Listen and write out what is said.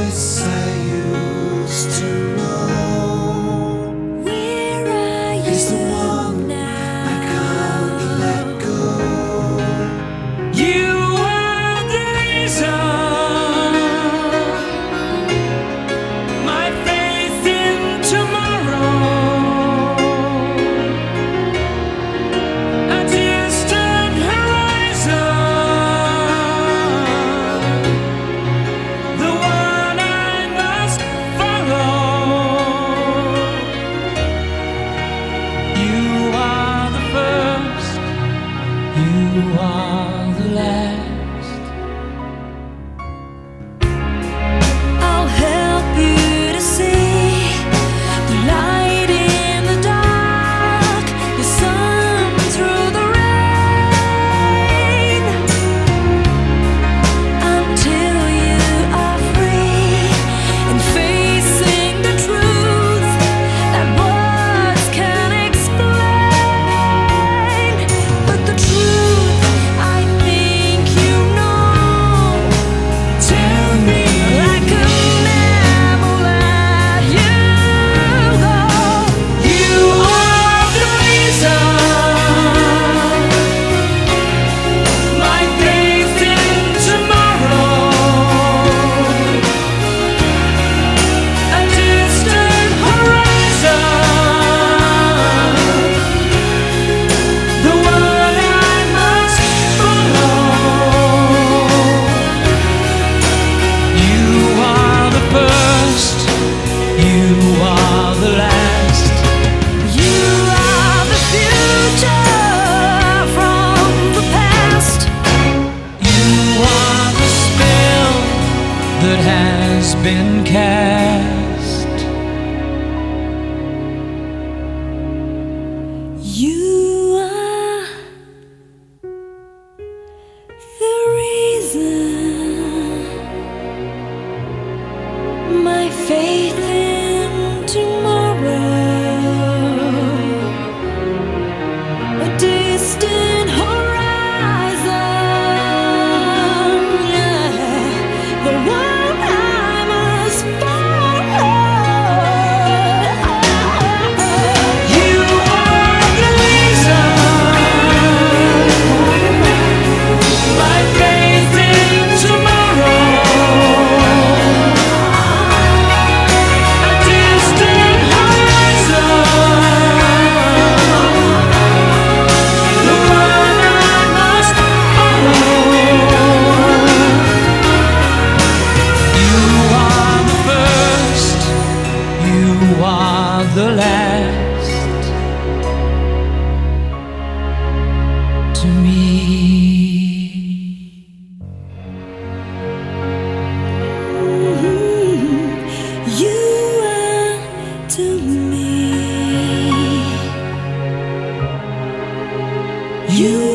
voice I used to know. Where are you? He's the one now? I can't let go. You are the reason. My faith in tomorrow. A distant horizon. The one I must follow. You are the first. You are the last. I'll help you to see the light in the dark, the sun through the rain, until you are free and facing the truth that words can't explain. But the truth, I think you know. Tell me. I could never let you go. You are the reason. My faith in tomorrow. A distant horizon. The one I must follow. You are the first. You are the last. You are the future from the past. You are the spell that has been cast. You are the reason. My faith in tomorrow. A distant horizon. The one I must follow. You are the reason. My faith in tomorrow. A distant horizon. The one I must follow. You are the first. You are the last to me. You are to me. You